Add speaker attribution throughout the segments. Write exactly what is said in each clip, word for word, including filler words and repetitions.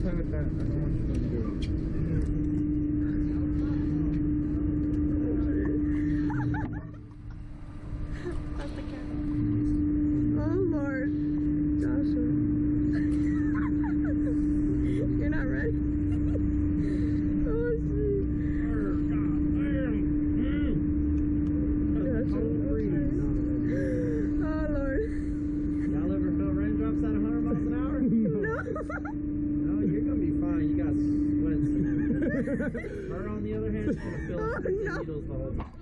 Speaker 1: play with that. I don't want you to do it.
Speaker 2: That's the camera. Oh Lord, Joshua. You're not ready. Oh shit. Joshua. Oh Lord.
Speaker 3: Y'all ever felt raindrops at one hundred miles an hour?
Speaker 2: No.
Speaker 3: No, you're gonna be fine. You got splits. Her, on the other hand, is gonna feel
Speaker 2: Oh,
Speaker 3: like
Speaker 2: no.
Speaker 3: needles the whole time.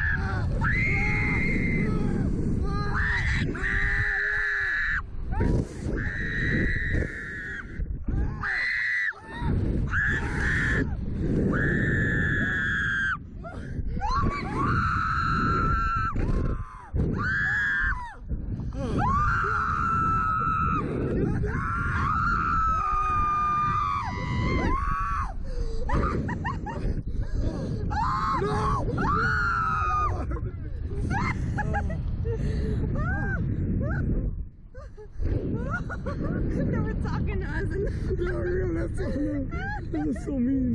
Speaker 2: They were talking to us and
Speaker 1: Yeah, yeah, that's so mean. That was so mean.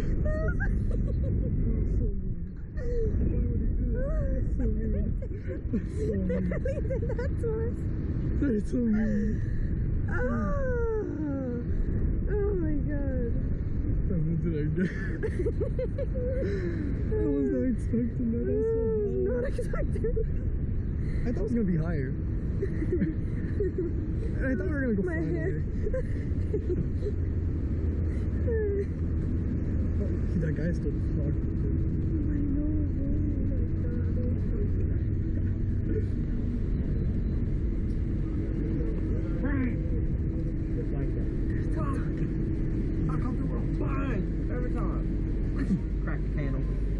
Speaker 1: So mean.
Speaker 2: they really did that to us.
Speaker 1: That's so mean.
Speaker 2: Oh, oh my god.
Speaker 1: What did I do? I was not expecting that. That's so high.
Speaker 2: Not expecting.
Speaker 1: I thought it was gonna be higher. And I thought we were gonna go
Speaker 2: My
Speaker 1: flying
Speaker 2: hair.
Speaker 1: away. Oh, that guy's still talking.
Speaker 2: I know.
Speaker 3: Just like that. Fuck! I come through with a bang every time. Crack the panel.